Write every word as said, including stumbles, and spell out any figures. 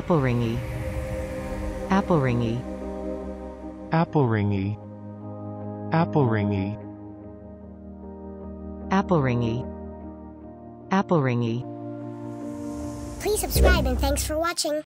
appleringy, appleringy, appleringy, appleringy, appleringy, appleringy. Please subscribe and thanks for watching.